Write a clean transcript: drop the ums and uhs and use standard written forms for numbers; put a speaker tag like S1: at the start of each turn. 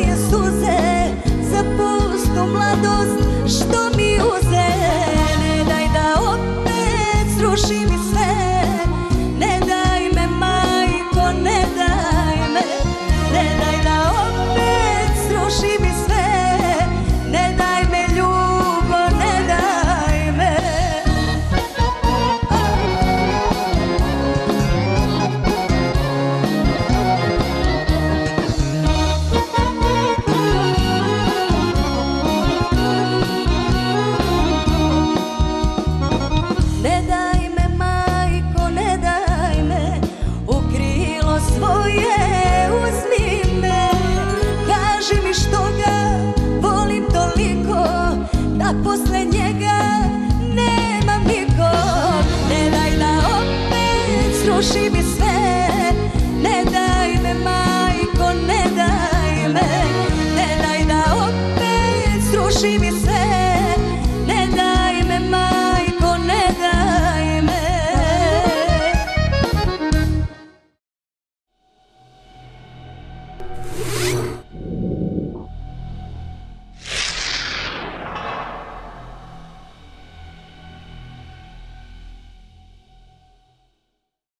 S1: moje suze za pustu mladost što mi uze. Ne daj da opet sruši mi sve, ne daj me majko, ne daj me. Ne daj da opet sruši mi sve, ne daj me ljubo, ne daj me. Ne daj me majko, ne daj me, u krilo svoje uzmi me. Kaži mi što ga volim toliko, da posle njega nemam nikog. Ne daj da opet sruši mi sve,